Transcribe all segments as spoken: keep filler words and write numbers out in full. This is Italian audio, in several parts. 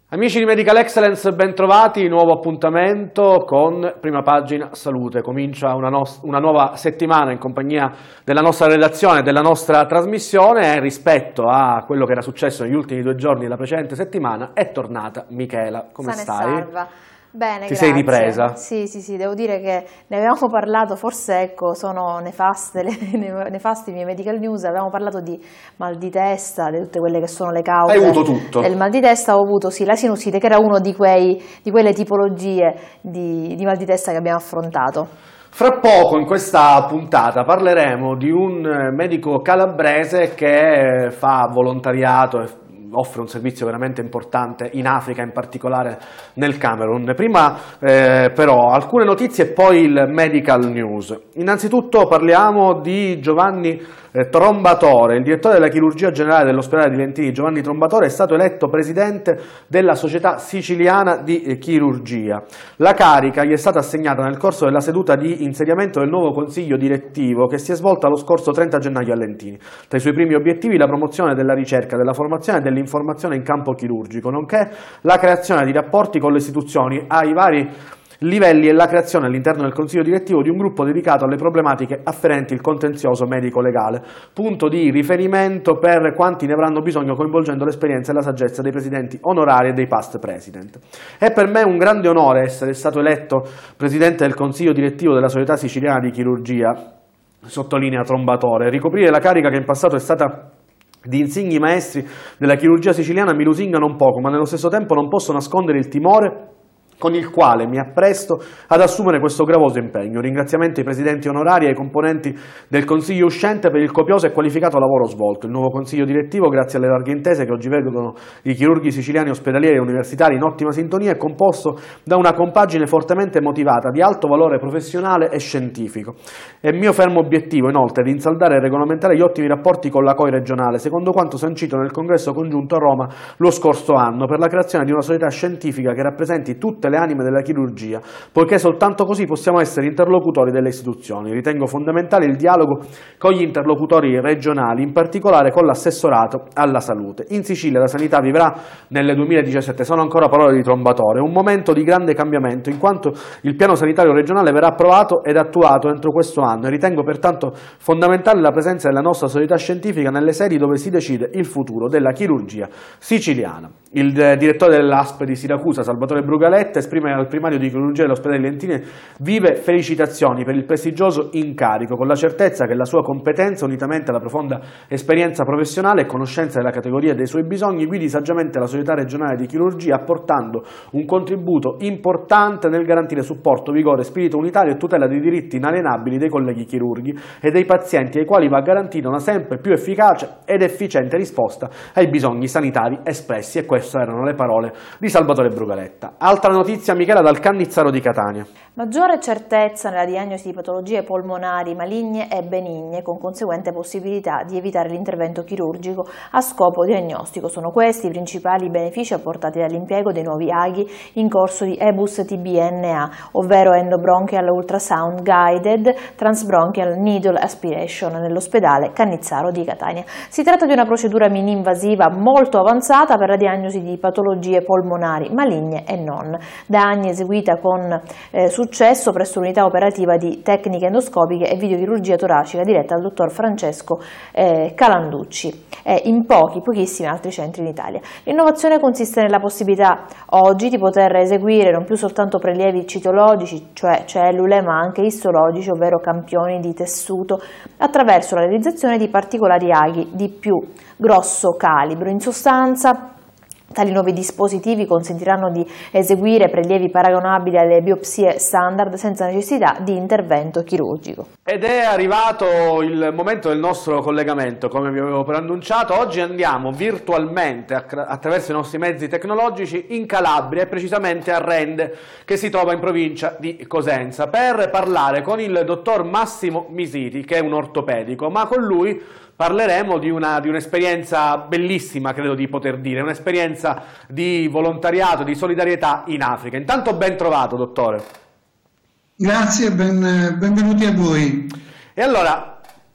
Amici di Medical Excellence, ben trovati, nuovo appuntamento con Prima Pagina Salute. Comincia una, una nuova settimana in compagnia della nostra redazione e della nostra trasmissione e rispetto a quello che era successo negli ultimi due giorni della precedente settimana è tornata Michela. Come Sane stai? Salva. Bene, Ti grazie. sei ripresa? Sì, sì, sì, devo dire che ne avevamo parlato, forse ecco, sono nefaste le, nefasti i miei medical news, avevamo parlato di mal di testa, di tutte quelle che sono le cause. Hai avuto tutto? Del mal di testa ho avuto, sì, la sinusite, che era una di, quei, di quelle tipologie di, di mal di testa che abbiamo affrontato. Fra poco in questa puntata parleremo di un medico calabrese che fa volontariato e offre un servizio veramente importante in Africa, in particolare nel Camerun. Prima eh, però alcune notizie e poi il medical news. Innanzitutto parliamo di Giovanni eh, Trombatore, il direttore della chirurgia generale dell'ospedale di Lentini. Giovanni Trombatore è stato eletto presidente della Società Siciliana di eh, Chirurgia. La carica gli è stata assegnata nel corso della seduta di insediamento del nuovo consiglio direttivo che si è svolta lo scorso trenta gennaio a Lentini. Tra i suoi primi obiettivi la promozione della ricerca, della formazione e dell'informazione informazione in campo chirurgico, nonché la creazione di rapporti con le istituzioni ai vari livelli e la creazione all'interno del Consiglio direttivo di un gruppo dedicato alle problematiche afferenti il contenzioso medico-legale, punto di riferimento per quanti ne avranno bisogno coinvolgendo l'esperienza e la saggezza dei presidenti onorari e dei past president. È per me un grande onore essere stato eletto presidente del Consiglio direttivo della Società Siciliana di Chirurgia, sottolinea Trombatore. Ricoprire la carica che in passato è stata di insigni maestri della chirurgia siciliana mi lusinga non poco, ma nello stesso tempo non posso nascondere il timore con il quale mi appresto ad assumere questo gravoso impegno. Ringraziamento ai presidenti onorari e ai componenti del Consiglio uscente per il copioso e qualificato lavoro svolto. Il nuovo Consiglio direttivo, grazie alle larghe intese che oggi vedono i chirurghi siciliani ospedalieri e universitari in ottima sintonia, è composto da una compagine fortemente motivata, di alto valore professionale e scientifico. È mio fermo obiettivo, inoltre, di insaldare e regolamentare gli ottimi rapporti con la C O I regionale, secondo quanto sancito nel congresso congiunto a Roma lo scorso anno, per la creazione di una società scientifica che rappresenti tutte le anime della chirurgia, poiché soltanto così possiamo essere interlocutori delle istituzioni. Ritengo fondamentale il dialogo con gli interlocutori regionali, in particolare con l'assessorato alla salute. In Sicilia la sanità vivrà nel duemiladiciassette, sono ancora parole di Trombatore, un momento di grande cambiamento, in quanto il piano sanitario regionale verrà approvato ed attuato entro questo anno e ritengo pertanto fondamentale la presenza della nostra società scientifica nelle sedi dove si decide il futuro della chirurgia siciliana. Il direttore dell'A S P di Siracusa, Salvatore Brugaletta, esprime al primario di chirurgia dell'ospedale di Lentini vive felicitazioni per il prestigioso incarico, con la certezza che la sua competenza, unitamente alla profonda esperienza professionale e conoscenza della categoria e dei suoi bisogni, guidi saggiamente la società regionale di chirurgia, apportando un contributo importante nel garantire supporto, vigore, spirito unitario e tutela dei diritti inalienabili dei colleghi chirurghi e dei pazienti, ai quali va garantita una sempre più efficace ed efficiente risposta ai bisogni sanitari espressi. E queste erano le parole di Salvatore Brugaletta. Altra notizia, Michela, dal Cannizzaro di Catania. Maggiore certezza nella diagnosi di patologie polmonari maligne e benigne, con conseguente possibilità di evitare l'intervento chirurgico a scopo diagnostico. Sono questi i principali benefici apportati dall'impiego dei nuovi aghi in corso di E B U S T B N A, ovvero Endobronchial Ultrasound Guided Transbronchial Needle Aspiration, nell'ospedale Cannizzaro di Catania. Si tratta di una procedura mini-invasiva molto avanzata per la diagnosi di patologie polmonari maligne e non, da anni eseguita con eh, successo presso l'unità operativa di tecniche endoscopiche e videochirurgia toracica diretta dal dottor Francesco eh, Calanducci e in pochi, pochissimi altri centri in Italia. L'innovazione consiste nella possibilità oggi di poter eseguire non più soltanto prelievi citologici, cioè cellule, ma anche istologici, ovvero campioni di tessuto, attraverso la realizzazione di particolari aghi di più grosso calibro. In sostanza, tali nuovi dispositivi consentiranno di eseguire prelievi paragonabili alle biopsie standard senza necessità di intervento chirurgico. Ed è arrivato il momento del nostro collegamento, come vi avevo preannunciato. Oggi andiamo virtualmente attraverso i nostri mezzi tecnologici in Calabria e precisamente a Rende, che si trova in provincia di Cosenza, per parlare con il dottor Massimo Misiti, che è un ortopedico, ma con lui parleremo di una, di un'esperienza bellissima, credo di poter dire, un'esperienza di volontariato, di solidarietà in Africa. Intanto ben trovato, dottore. Grazie, ben, benvenuti a voi. E allora,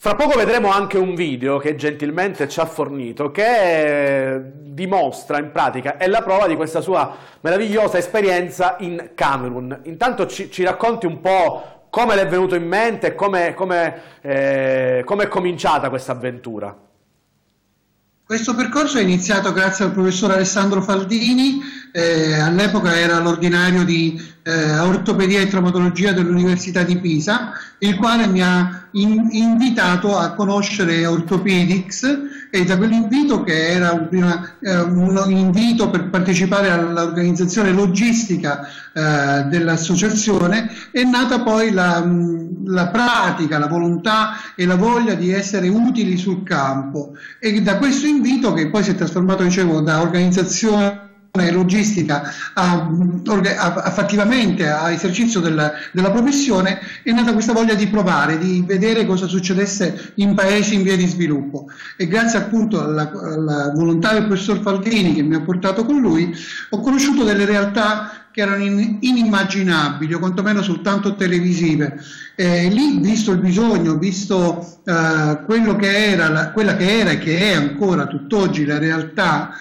Fra poco vedremo anche un video che gentilmente ci ha fornito che dimostra in pratica, è la prova di questa sua meravigliosa esperienza in Camerun. Intanto ci, ci racconti un po' come le è venuto in mente e come, come, eh, come è cominciata questa avventura. Questo percorso è iniziato grazie al professor Alessandro Faldini, eh, all'epoca era l'ordinario di eh, ortopedia e traumatologia dell'Università di Pisa, il quale mi ha in, invitato a conoscere Orthopedics, e da quell'invito, che era un, prima, eh, un invito per partecipare all'organizzazione logistica eh, dell'associazione, è nata poi la, la pratica, la volontà e la voglia di essere utili sul campo, e da questo invito, che poi si è trasformato, dicevo, da organizzazione logistica a, a, a fattivamente a esercizio della, della professione, è nata questa voglia di provare, di vedere cosa succedesse in paesi in via di sviluppo, e grazie appunto alla, alla volontà del professor Faldini, che mi ha portato con lui, ho conosciuto delle realtà che erano in, inimmaginabili, o quantomeno soltanto televisive. Eh, lì, visto il bisogno, visto eh, quello che era la, quella che era e che è ancora tutt'oggi la realtà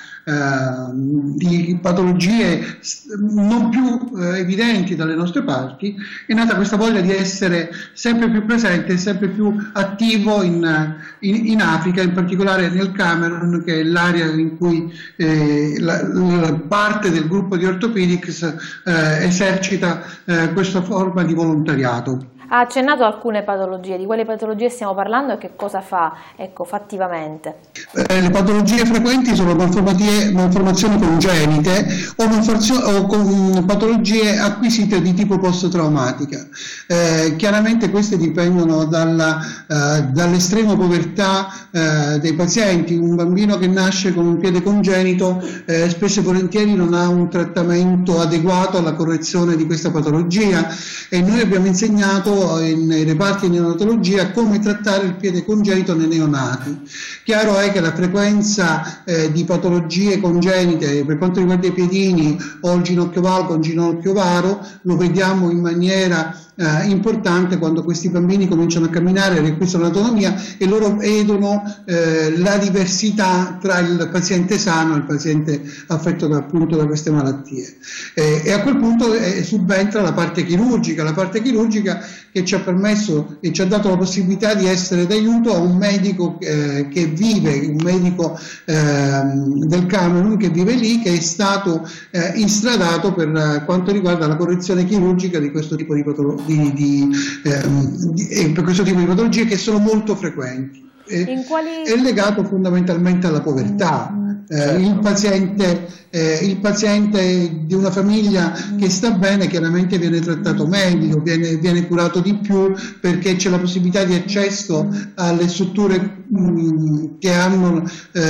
di patologie non più eh, evidenti dalle nostre parti, è nata questa voglia di essere sempre più presente e sempre più attivo in, in, in Africa, in particolare nel Camerun, che è l'area in cui eh, la, la parte del gruppo di Orthopedics eh, esercita eh, questa forma di volontariato. Ha accennato alcune patologie, di quali patologie stiamo parlando e che cosa fa, ecco, fattivamente? Eh, le patologie frequenti sono malformazioni congenite o, o con patologie acquisite di tipo post-traumatica. Eh, chiaramente queste dipendono dalla, eh, dall'estrema povertà eh, dei pazienti. Un bambino che nasce con un piede congenito eh, spesso e volentieri non ha un trattamento adeguato alla correzione di questa patologia, e noi abbiamo insegnato nei reparti di neonatologia come trattare il piede congenito nei neonati. Chiaro è che la frequenza eh, di patologie congenite per quanto riguarda i piedini o il ginocchio valgo o il ginocchio varo lo vediamo in maniera eh, importante quando questi bambini cominciano a camminare, riacquistano l'autonomia, e loro vedono eh, la diversità tra il paziente sano e il paziente affetto da, appunto da queste malattie. Eh, e a quel punto eh, subentra la parte chirurgica, la parte chirurgica che ci ha permesso e ci ha dato la possibilità di essere d'aiuto a un medico eh, che vive, un medico eh, del Camerun che vive lì, che è stato eh, instradato per eh, quanto riguarda la correzione chirurgica di questo tipo di, di, di, eh, di, eh, per questo tipo di patologie, che sono molto frequenti. In quali... È legato fondamentalmente alla povertà. Eh, il, paziente, eh, il paziente di una famiglia che sta bene chiaramente viene trattato meglio, viene, viene curato di più, perché c'è la possibilità di accesso alle strutture mh, che hanno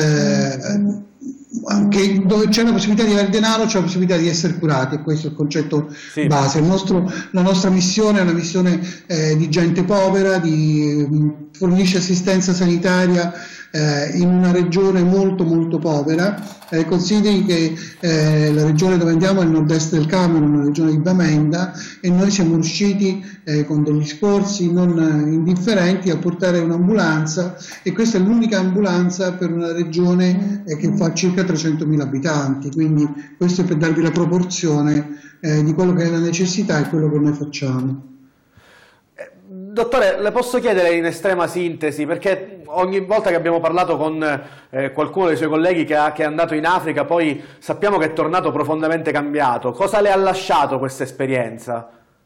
eh, che, dove c'è la possibilità di avere denaro, c'è la possibilità di essere curati, e questo è il concetto sì. base. Il nostro, la nostra missione è una missione eh, di gente povera, di mh, fornisce assistenza sanitaria eh, in una regione molto molto povera. Eh, consideri che eh, la regione dove andiamo è il nord-est del Camerun, la regione di Bamenda, e noi siamo riusciti eh, con degli sforzi non indifferenti a portare un'ambulanza, e questa è l'unica ambulanza per una regione eh, che fa circa trecentomila abitanti, quindi questo è per darvi la proporzione eh, di quello che è la necessità e quello che noi facciamo. Dottore, le posso chiedere in estrema sintesi, perché ogni volta che abbiamo parlato con eh, qualcuno dei suoi colleghi che, ha, che è andato in Africa, poi sappiamo che è tornato profondamente cambiato. Cosa le ha lasciato questa esperienza?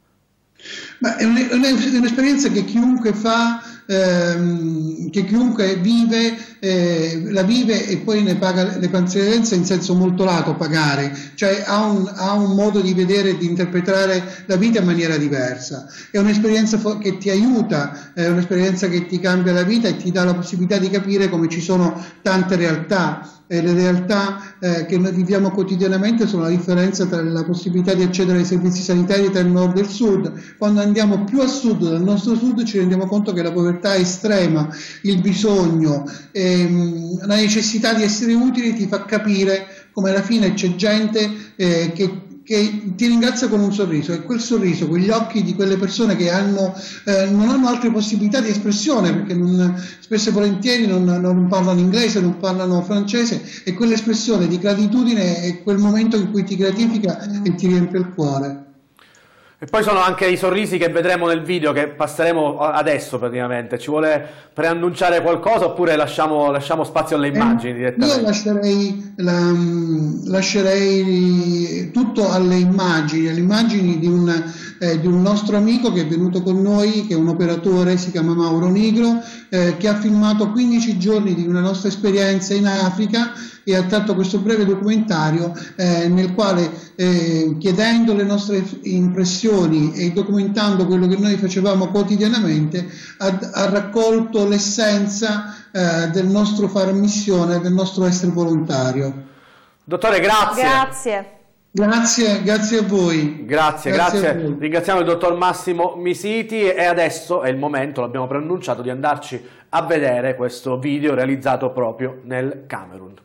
Ma è un'esperienza che chiunque fa, ehm, che chiunque vive, eh, la vive e poi ne paga le conseguenze in senso molto lato, pagare, cioè ha un, ha un modo di vedere e di interpretare la vita in maniera diversa. È un'esperienza che ti aiuta, è un'esperienza che ti cambia la vita e ti dà la possibilità di capire come ci sono tante realtà. E le realtà eh, che noi viviamo quotidianamente sono la differenza tra la possibilità di accedere ai servizi sanitari tra il nord e il sud. Quando andiamo più a sud del nostro sud ci rendiamo conto che la povertà è estrema, il bisogno, ehm, la necessità di essere utili ti fa capire come alla fine c'è gente eh, che che ti ringrazia con un sorriso, e quel sorriso, quegli occhi di quelle persone che hanno, eh, non hanno altre possibilità di espressione, perché non, spesso e volentieri non, non parlano inglese, non parlano francese, e quell'espressione di gratitudine è quel momento in cui ti gratifica e ti riempie il cuore. E poi sono anche i sorrisi che vedremo nel video, che passeremo adesso praticamente. Ci vuole preannunciare qualcosa oppure lasciamo, lasciamo spazio alle immagini eh, direttamente? Io lascerei, la, lascerei tutto alle immagini, alle immagini di un, eh, di un nostro amico che è venuto con noi, che è un operatore, si chiama Mauro Nigro, eh, che ha filmato quindici giorni di una nostra esperienza in Africa e ha tratto questo breve documentario eh, nel quale, eh, chiedendo le nostre impressioni e documentando quello che noi facevamo quotidianamente, ha, ha raccolto l'essenza eh, del nostro fare missione, del nostro essere volontario. Dottore, grazie. Grazie. Grazie, grazie a voi. Grazie, grazie. grazie. Ringraziamo il dottor Massimo Misiti e adesso è il momento, l'abbiamo preannunciato, di andarci a vedere questo video realizzato proprio nel Camerun.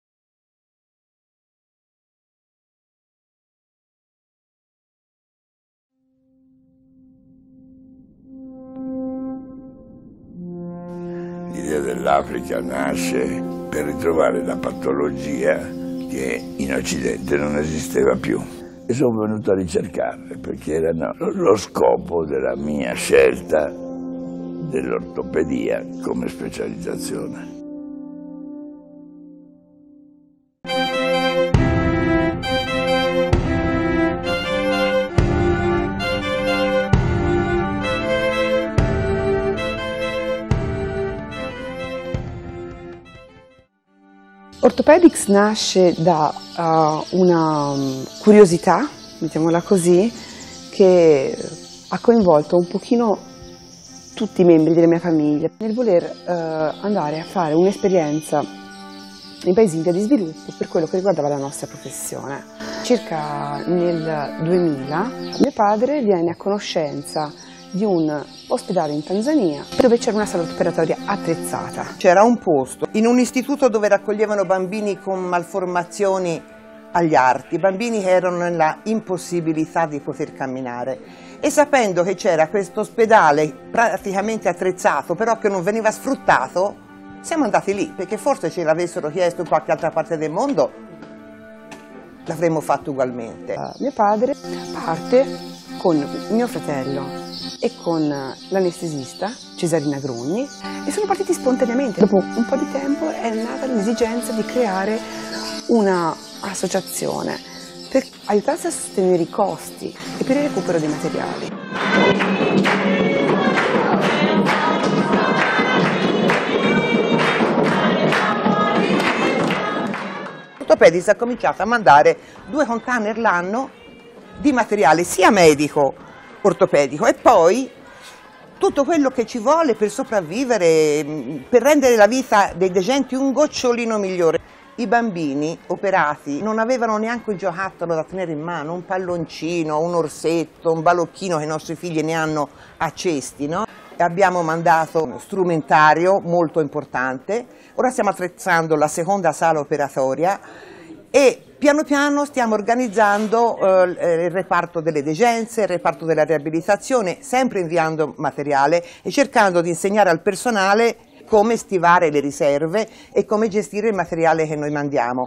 L'idea dell'Africa nasce per ritrovare la patologia che in Occidente non esisteva più. E sono venuto a ricercarle perché era lo scopo della mia scelta dell'ortopedia come specializzazione. Orthopedics nasce da uh, una curiosità, mettiamola così, che ha coinvolto un pochino tutti i membri della mia famiglia nel voler uh, andare a fare un'esperienza in paesi in via di sviluppo per quello che riguardava la nostra professione. Circa nel duemila mio padre viene a conoscenza di un ospedale in Tanzania dove c'era una sala operatoria attrezzata. C'era un posto in un istituto dove raccoglievano bambini con malformazioni agli arti, bambini che erano nella impossibilità di poter camminare, e sapendo che c'era questo ospedale praticamente attrezzato però che non veniva sfruttato, siamo andati lì, perché forse ce l'avessero chiesto in qualche altra parte del mondo l'avremmo fatto ugualmente. Uh, mio padre parte con mio fratello e con l'anestesista Cesarina Grugni e sono partiti spontaneamente. Dopo un po' di tempo è nata l'esigenza di creare un'associazione per aiutarsi a sostenere i costi e per il recupero dei materiali. Orthopedics ha cominciato a mandare due container l'anno di materiale sia medico ortopedico e poi tutto quello che ci vuole per sopravvivere, per rendere la vita dei degenti un gocciolino migliore. I bambini operati non avevano neanche un giocattolo da tenere in mano, un palloncino, un orsetto, un balocchino che i nostri figli ne hanno a cesti, no? E abbiamo mandato uno strumentario molto importante. Ora stiamo attrezzando la seconda sala operatoria e piano piano stiamo organizzando eh, il reparto delle degenze, il reparto della riabilitazione, sempre inviando materiale e cercando di insegnare al personale come stivare le riserve e come gestire il materiale che noi mandiamo.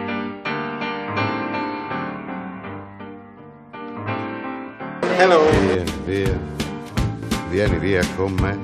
Hello. Vieni via, vieni via con me,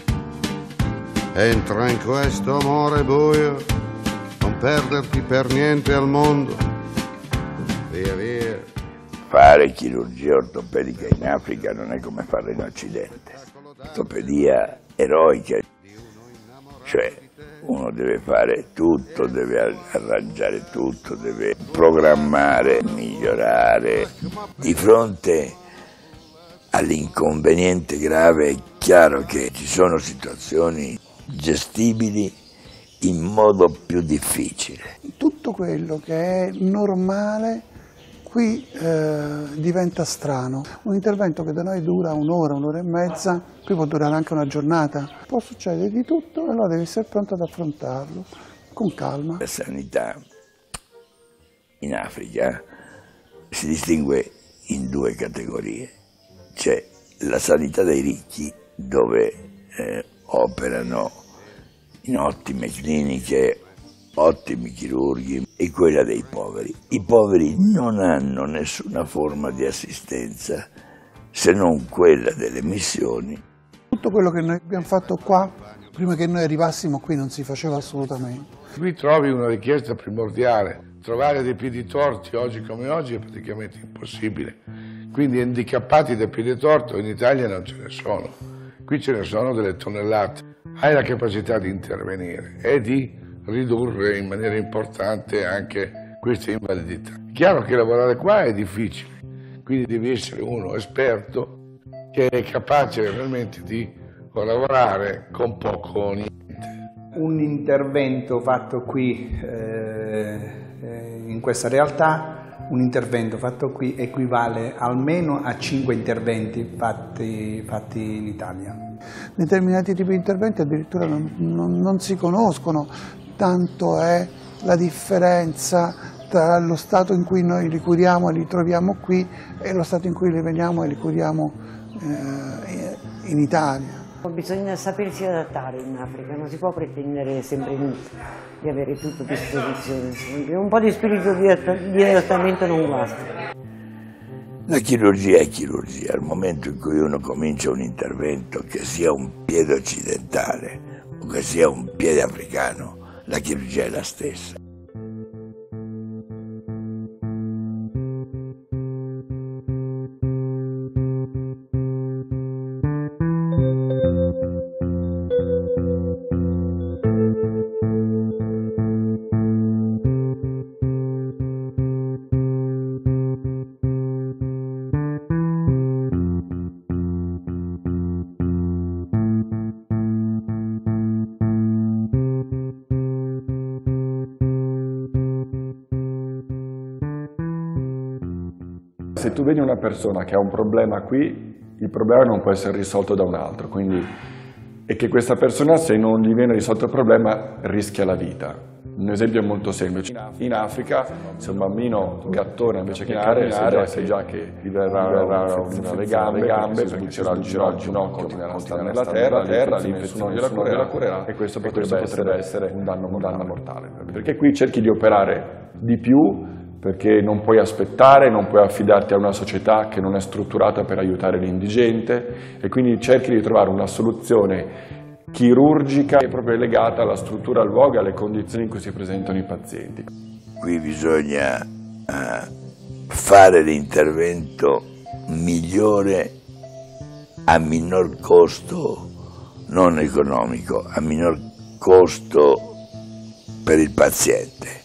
entra in questo amore buio, non perderti per niente al mondo, via via. Fare chirurgia ortopedica in Africa non è come farla in Occidente. Ortopedia eroica, cioè uno deve fare tutto, deve arrangiare tutto, deve programmare, migliorare. Di fronte all'inconveniente grave è chiaro che ci sono situazioni gestibili in modo più difficile. Tutto quello che è normale qui eh, diventa strano. Un intervento che da noi dura un'ora, un'ora e mezza, qui può durare anche una giornata. Può succedere di tutto e allora devi essere pronto ad affrontarlo con calma. La sanità in Africa si distingue in due categorie. C'è la sanità dei ricchi, dove eh, operano in ottime cliniche, ottimi chirurghi, e quella dei poveri. I poveri non hanno nessuna forma di assistenza se non quella delle missioni. Tutto quello che noi abbiamo fatto qua, prima che noi arrivassimo qui, non si faceva assolutamente. Qui trovi una richiesta primordiale. Trovare dei piedi torti oggi come oggi è praticamente impossibile. Quindi handicappati da piede torto in Italia non ce ne sono. Qui ce ne sono delle tonnellate. Hai la capacità di intervenire e di ridurre in maniera importante anche queste invalidità. È chiaro che lavorare qua è difficile, quindi devi essere uno esperto che è capace realmente di lavorare con poco o niente. Un intervento fatto qui eh, in questa realtà, un intervento fatto qui equivale almeno a cinque interventi fatti, fatti in Italia. Determinati tipi di interventi addirittura non, non, non si conoscono, tanto è la differenza tra lo stato in cui noi li curiamo e li troviamo qui e lo stato in cui li vediamo e li curiamo eh, in Italia. Bisogna sapersi adattare in Africa, non si può pretendere sempre di avere tutto a disposizione, un po' di spirito di adattamento non basta. La chirurgia è chirurgia, al momento in cui uno comincia un intervento, che sia un piede occidentale o che sia un piede africano, la chirurgia è la stessa. Se tu vedi una persona che ha un problema qui, il problema non può essere risolto da un altro, quindi, e che questa persona, se non gli viene risolto il problema, rischia la vita. Un esempio molto semplice: in Africa, se un bambino gattone invece che camminare, sai già che gli verrà le gambe, le gambe, sbuccerà il ginocchio, continuerà a stare nella terra, la terra, l'infezione gliela curerà, e questo potrebbe essere un danno mortale. Perché qui cerchi di operare di più, perché non puoi aspettare, non puoi affidarti a una società che non è strutturata per aiutare l'indigente, e quindi cerchi di trovare una soluzione chirurgica che è proprio legata alla struttura, al luogo e alle condizioni in cui si presentano i pazienti. Qui bisogna uh, fare l'intervento migliore a minor costo, non economico, a minor costo per il paziente,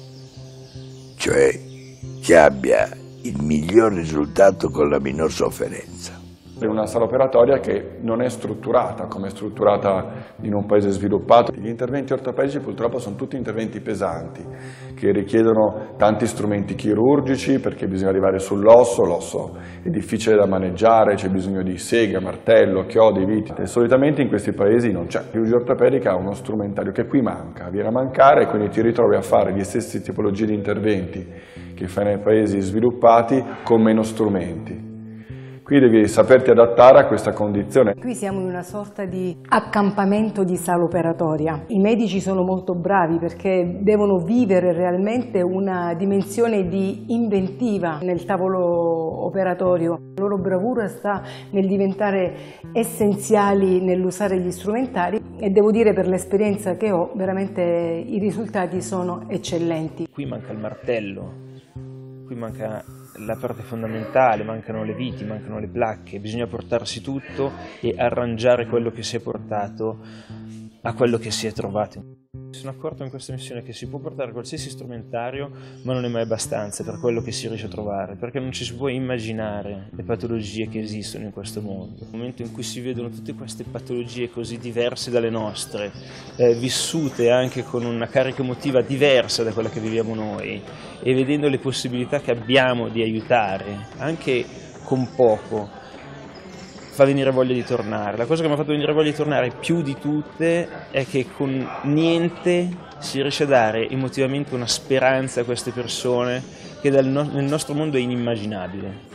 cioè che abbia il miglior risultato con la minor sofferenza. È una sala operatoria che non è strutturata come è strutturata in un paese sviluppato. Gli interventi ortopedici purtroppo sono tutti interventi pesanti, che richiedono tanti strumenti chirurgici, perché bisogna arrivare sull'osso, l'osso è difficile da maneggiare, c'è bisogno di sega, martello, chiodi, viti. E solitamente in questi paesi non c'è. La chirurgia ortopedica ha uno strumentario che qui manca, viene a mancare, e quindi ti ritrovi a fare gli stessi tipologie di interventi che fai nei paesi sviluppati con meno strumenti. Qui devi saperti adattare a questa condizione. Qui siamo in una sorta di accampamento di sala operatoria. I medici sono molto bravi perché devono vivere realmente una dimensione di inventiva nel tavolo operatorio. La loro bravura sta nel diventare essenziali nell'usare gli strumentali, e devo dire, per l'esperienza che ho, veramente i risultati sono eccellenti. Qui manca il martello, qui manca la parte fondamentale, mancano le viti, mancano le placche, bisogna portarsi tutto e arrangiare quello che si è portato a quello che si è trovato. Mi sono accorto in questa missione che si può portare qualsiasi strumentario, ma non è mai abbastanza per quello che si riesce a trovare, perché non ci si può immaginare le patologie che esistono in questo mondo. Nel momento in cui si vedono tutte queste patologie così diverse dalle nostre, eh, vissute anche con una carica emotiva diversa da quella che viviamo noi, e vedendo le possibilità che abbiamo di aiutare, anche con poco, fa venire voglia di tornare. La cosa che mi ha fatto venire voglia di tornare più di tutte è che con niente si riesce a dare emotivamente una speranza a queste persone che dal no- nel nostro mondo è inimmaginabile.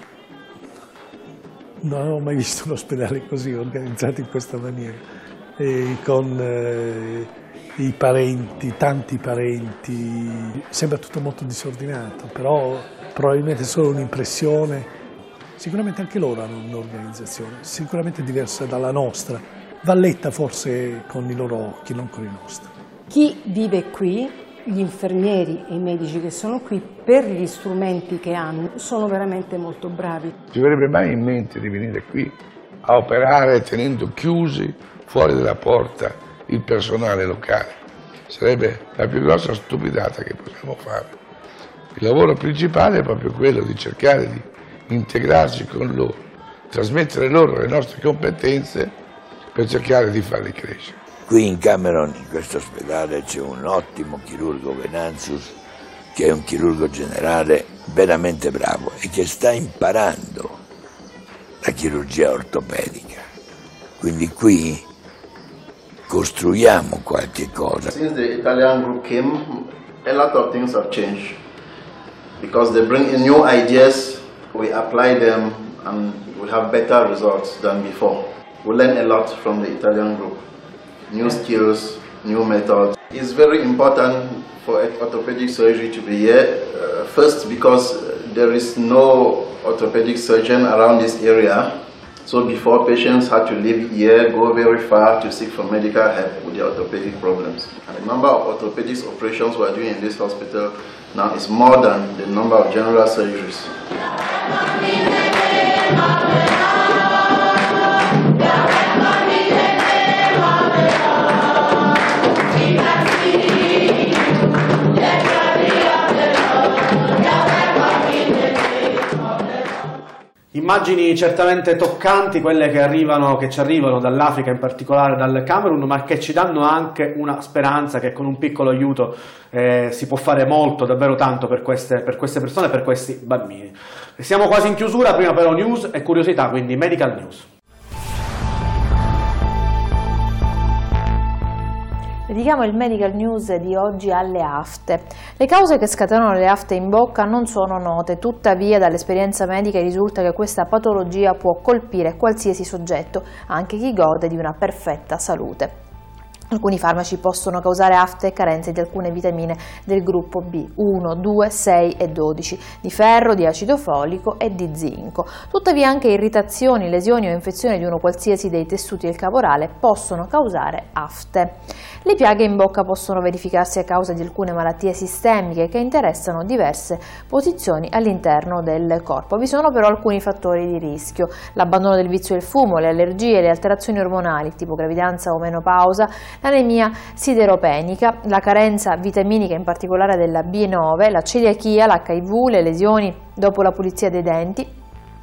Non avevo mai visto un ospedale così organizzato in questa maniera, e con eh, i parenti, tanti parenti, sembra tutto molto disordinato, però probabilmente è solo un'impressione. Sicuramente anche loro hanno un'organizzazione, sicuramente diversa dalla nostra, va letta forse con i loro occhi, non con i nostri. Chi vive qui, gli infermieri e i medici che sono qui, per gli strumenti che hanno, sono veramente molto bravi. Ci verrebbe mai in mente di venire qui a operare tenendo chiusi fuori dalla porta il personale locale? Sarebbe la più grossa stupidata che possiamo fare. Il lavoro principale è proprio quello di cercare di integrarci con loro, trasmettere loro le nostre competenze per cercare di farli crescere. Qui in Camerun, in questo ospedale, c'è un ottimo chirurgo, Venantius, che è un chirurgo generale veramente bravo e che sta imparando la chirurgia ortopedica. Quindi qui costruiamo qualche cosa. Since the Italian group came, a lot of things have changed because they bring in new ideas, we apply them and we have better results than before. We learn a lot from the Italian group. New skills, new methods. It's very important for orthopedic surgery to be here. Uh, first, because there is no orthopedic surgeon around this area. So before, patients had to live here, go very far to seek for medical help with their orthopedic problems. And the number of orthopedic operations we are doing in this hospital now is more than the number of general surgeries. Immagini certamente toccanti, quelle che, arrivano, che ci arrivano dall'Africa, in particolare dal Camerun, ma che ci danno anche una speranza che con un piccolo aiuto eh, si può fare molto, davvero tanto per queste, per queste persone e per questi bambini. Siamo quasi in chiusura, prima però news e curiosità, quindi Medical News. Dedichiamo il Medical News di oggi alle afte. Le cause che scatenano le afte in bocca non sono note, tuttavia dall'esperienza medica risulta che questa patologia può colpire qualsiasi soggetto, anche chi gode di una perfetta salute. Alcuni farmaci possono causare afte e carenze di alcune vitamine del gruppo B, uno, due, sei e dodici, di ferro, di acido folico e di zinco. Tuttavia anche irritazioni, lesioni o infezioni di uno qualsiasi dei tessuti del cavorale possono causare afte. Le piaghe in bocca possono verificarsi a causa di alcune malattie sistemiche che interessano diverse posizioni all'interno del corpo. Vi sono però alcuni fattori di rischio: l'abbandono del vizio del fumo, le allergie, le alterazioni ormonali tipo gravidanza o menopausa, l'anemia sideropenica, la carenza vitaminica in particolare della B nove, la celiachia, l'H I V, le lesioni dopo la pulizia dei denti,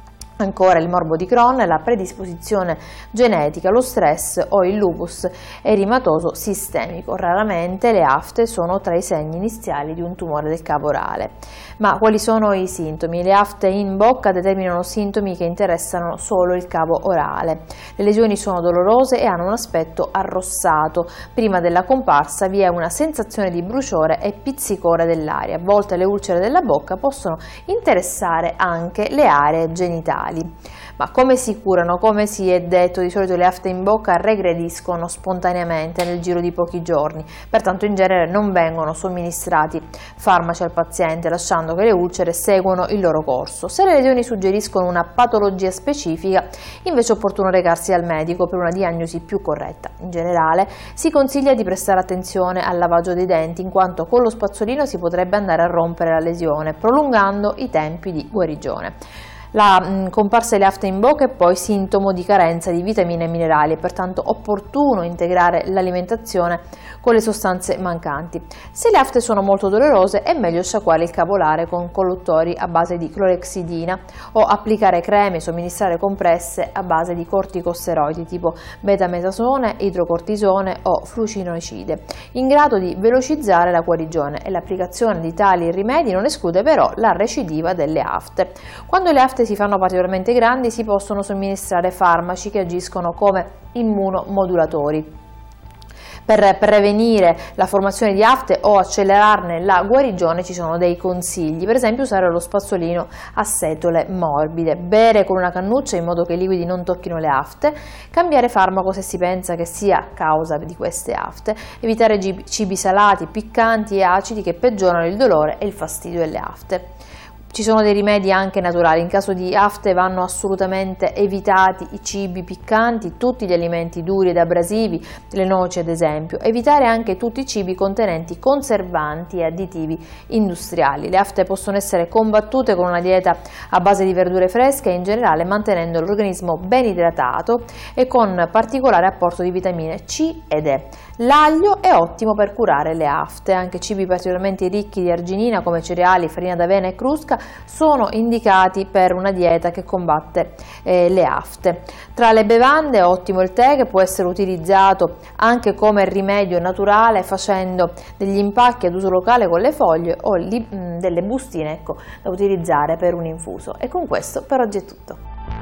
ancora il morbo di Crohn, la predisposizione genetica, lo stress o il lupus erimatoso sistemico. Raramente le afte sono tra i segni iniziali di un tumore del cavo orale. Ma quali sono i sintomi? Le afte in bocca determinano sintomi che interessano solo il cavo orale. Le lesioni sono dolorose e hanno un aspetto arrossato. Prima della comparsa vi è una sensazione di bruciore e pizzicore dell'aria. A volte le ulcere della bocca possono interessare anche le aree genitali. Ma come si curano? Come si è detto, di solito le afte in bocca regrediscono spontaneamente nel giro di pochi giorni, pertanto in genere non vengono somministrati farmaci al paziente, lasciando che le ulcere seguono il loro corso. Se le lesioni suggeriscono una patologia specifica, invece è opportuno recarsi al medico per una diagnosi più corretta. In generale si consiglia di prestare attenzione al lavaggio dei denti, in quanto con lo spazzolino si potrebbe andare a rompere la lesione, prolungando i tempi di guarigione. La mh, comparsa delle afte in bocca è poi sintomo di carenza di vitamine e minerali, è pertanto opportuno integrare l'alimentazione con le sostanze mancanti. Se le afte sono molto dolorose è meglio sciacquare il cavo orale con colluttori a base di clorexidina o applicare creme, somministrare compresse a base di corticosteroidi tipo betametasone, idrocortisone o flucinoicide, in grado di velocizzare la guarigione, e l'applicazione di tali rimedi non esclude però la recidiva delle afte. Quando le afte si fanno particolarmente grandi si possono somministrare farmaci che agiscono come immunomodulatori. Per prevenire la formazione di afte o accelerarne la guarigione ci sono dei consigli, per esempio usare lo spazzolino a setole morbide, bere con una cannuccia in modo che i liquidi non tocchino le afte, cambiare farmaco se si pensa che sia causa di queste afte, evitare cibi salati, piccanti e acidi che peggiorano il dolore e il fastidio delle afte. Ci sono dei rimedi anche naturali, in caso di afte vanno assolutamente evitati i cibi piccanti, tutti gli alimenti duri ed abrasivi, le noci ad esempio, evitare anche tutti i cibi contenenti conservanti e additivi industriali. Le afte possono essere combattute con una dieta a base di verdure fresche e in generale mantenendo l'organismo ben idratato e con particolare apporto di vitamine C ed E. L'aglio è ottimo per curare le afte, anche cibi particolarmente ricchi di arginina come cereali, farina d'avena e crusca sono indicati per una dieta che combatte eh, le afte. Tra le bevande è ottimo il tè, che può essere utilizzato anche come rimedio naturale facendo degli impacchi ad uso locale con le foglie o li, mh, delle bustine ecco, da utilizzare per un infuso. E con questo per oggi è tutto.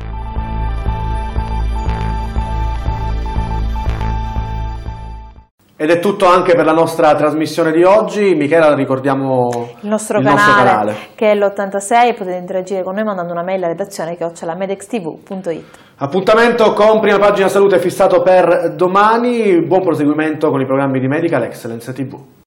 Ed è tutto anche per la nostra trasmissione di oggi. Michela, ricordiamo il nostro, il canale, nostro canale, che è l'ottantasei, potete interagire con noi mandando una mail a redazione chiocciola medextv punto it. Appuntamento con Prima Pagina Salute fissato per domani. Buon proseguimento con i programmi di Medical Excellence tivù.